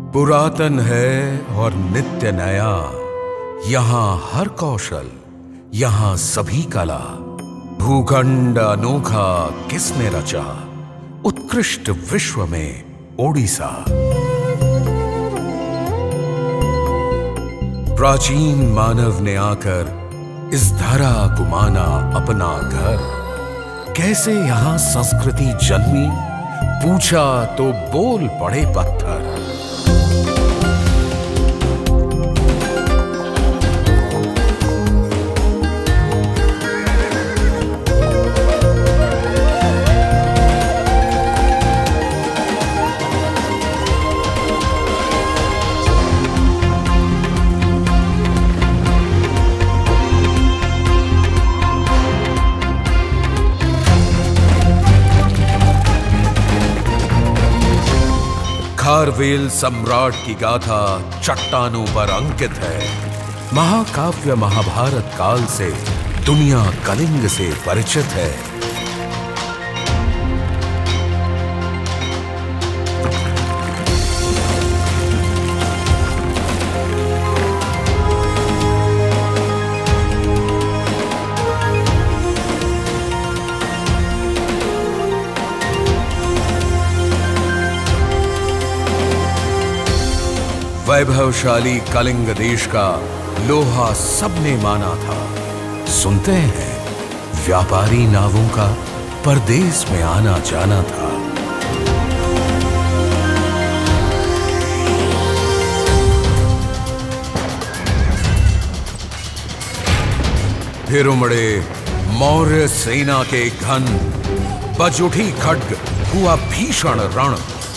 पुरातन है और नित्य नया, यहाँ हर कौशल, यहाँ सभी कला। भूखंड अनोखा किसने रचा, उत्कृष्ट विश्व में ओडिशा। प्राचीन मानव ने आकर इस धरा को माना अपना घर। कैसे यहाँ संस्कृति जन्मी, पूछा तो बोल पड़े पत्थर। खारवेल सम्राट की गाथा चट्टानों पर अंकित है। महाकाव्य महाभारत काल से दुनिया कलिंग से परिचित है। वैभवशाली कलिंग देश का लोहा सबने माना था। सुनते हैं व्यापारी नावों का परदेश में आना जाना था। फिर उमड़े मौर्य सेना के घन, बज उठी खड्ग, हुआ भीषण रण।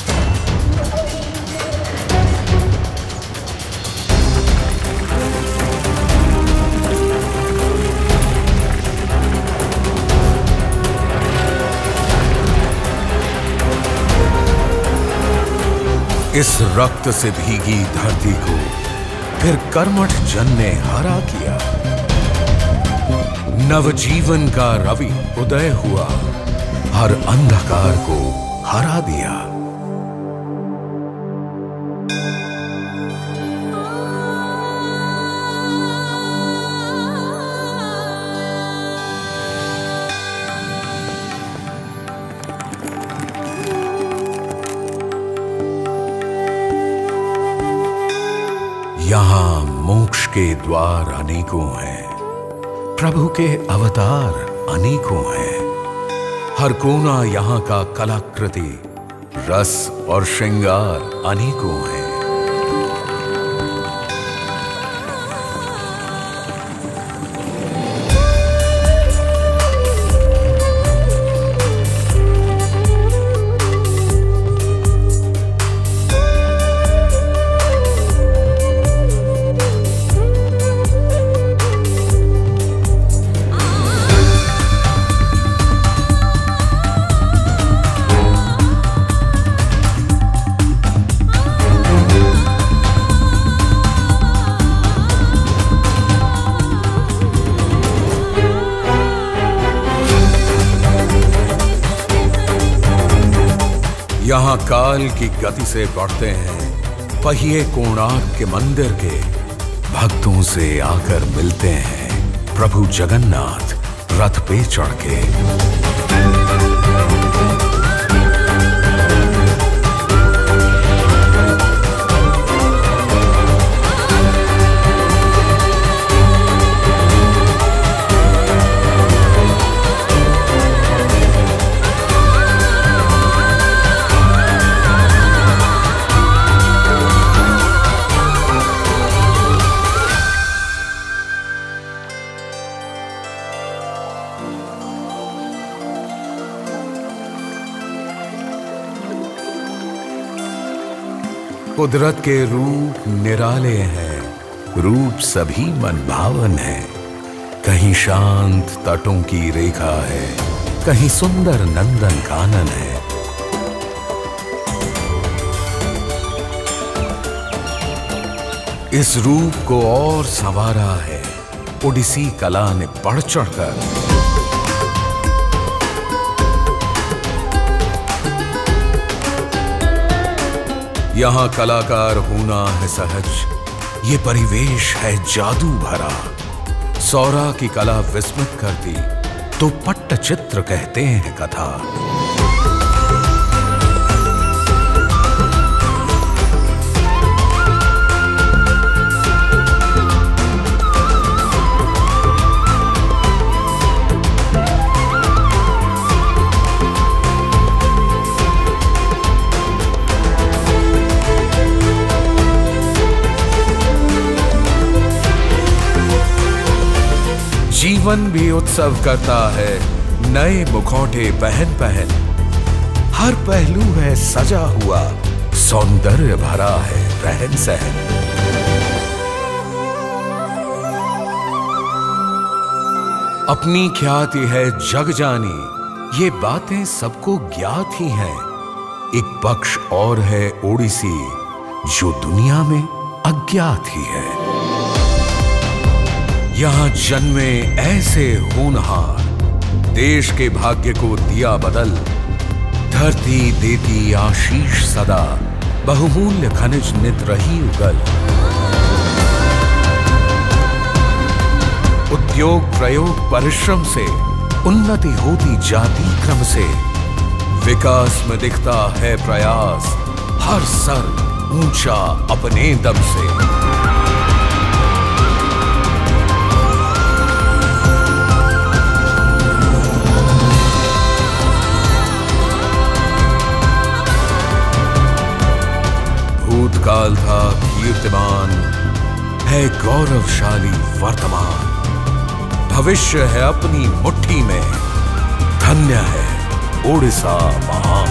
इस रक्त से भीगी धरती को फिर कर्मठ जन ने हरा किया। नवजीवन का रवि उदय हुआ, हर अंधकार को हरा दिया। यहाँ मोक्ष के द्वार अनेकों हैं, प्रभु के अवतार अनेकों हैं। हर कोना यहाँ का कलाकृति, रस और श्रृंगार अनेकों हैं। यहाँ काल की गति से बढ़ते हैं पहिए कोणार्क के मंदिर के। भक्तों से आकर मिलते हैं प्रभु जगन्नाथ रथ पे चढ़ के। कुदरत के रूप निराले हैं, रूप सभी मनभावन है। कहीं शांत तटों की रेखा है, कहीं सुंदर नंदन कानन है। इस रूप को और संवारा है ओडिसी कला ने बढ़ चढ़कर। यहाँ कलाकार होना है सहज, ये परिवेश है जादू भरा। सौरा की कला विस्मित करती तो पट्टचित्र कहते हैं कथा। जीवन भी उत्सव करता है नए मुखौटे पहन पहन। हर पहलू है सजा हुआ, सौंदर्य भरा है रहन सहन। अपनी ख्याति है जग जानी, ये बातें सबको ज्ञात ही हैं। एक पक्ष और है ओडिसी जो दुनिया में अज्ञात ही है। यहाँ जन्मे ऐसे होनहार, देश के भाग्य को दिया बदल। धरती देती आशीष सदा, बहुमूल्य खनिज नित रही उगल। उद्योग प्रयोग परिश्रम से उन्नति होती जाती क्रम से। विकास में दिखता है प्रयास, हर सर ऊंचा अपने दम से। भूतकाल था कीर्तिमान, है गौरवशाली वर्तमान। भविष्य है अपनी मुट्ठी में, धन्य है ओडिसा महान।